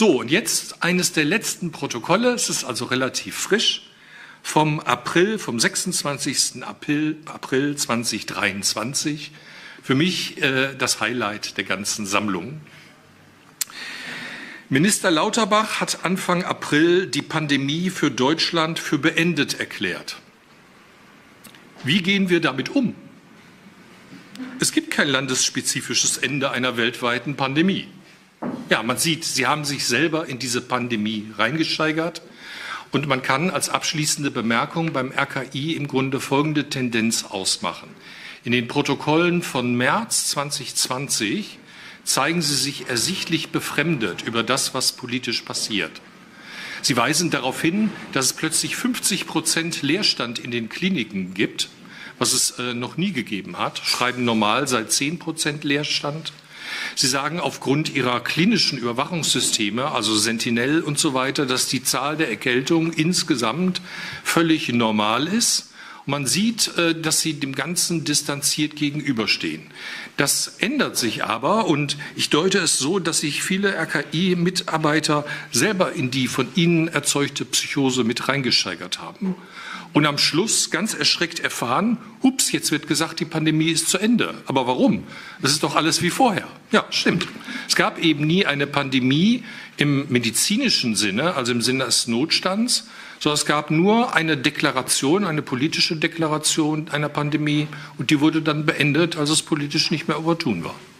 So, und jetzt eines der letzten Protokolle, es ist also relativ frisch, vom 26. April 2023. Für mich das Highlight der ganzen Sammlung. Minister Lauterbach hat Anfang April die Pandemie für Deutschland für beendet erklärt. Wie gehen wir damit um? Es gibt kein landesspezifisches Ende einer weltweiten Pandemie. Ja, man sieht, Sie haben sich selber in diese Pandemie reingesteigert. Und man kann als abschließende Bemerkung beim RKI im Grunde folgende Tendenz ausmachen. In den Protokollen von März 2020 zeigen Sie sich ersichtlich befremdet über das, was politisch passiert. Sie weisen darauf hin, dass es plötzlich 50% Leerstand in den Kliniken gibt, was es noch nie gegeben hat, schreiben normal seit 10% Leerstand. Sie sagen aufgrund ihrer klinischen Überwachungssysteme, also Sentinel und so weiter, dass die Zahl der Erkältungen insgesamt völlig normal ist. Und man sieht, dass sie dem Ganzen distanziert gegenüberstehen. Das ändert sich aber und ich deute es so, dass sich viele RKI-Mitarbeiter selber in die von ihnen erzeugte Psychose mit reingesteigert haben. Und am Schluss ganz erschreckt erfahren, ups, jetzt wird gesagt, die Pandemie ist zu Ende. Aber warum? Das ist doch alles wie vorher. Ja, stimmt. Es gab eben nie eine Pandemie im medizinischen Sinne, also im Sinne des Notstands, sondern es gab nur eine Deklaration, eine politische Deklaration einer Pandemie und die wurde dann beendet, als es politisch nicht mehr opportun war.